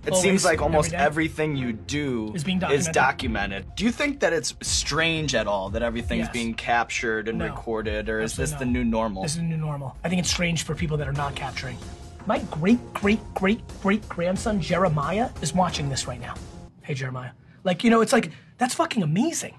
It seems like almost everything you do is documented. Do you think that it's strange at all that everything's being captured and recorded, or is this the new normal? This is the new normal. I think it's strange for people that are not capturing. My great-great-great-great-grandson, Jeremiah, is watching this right now. Hey, Jeremiah. Like, you know, it's like, that's fucking amazing.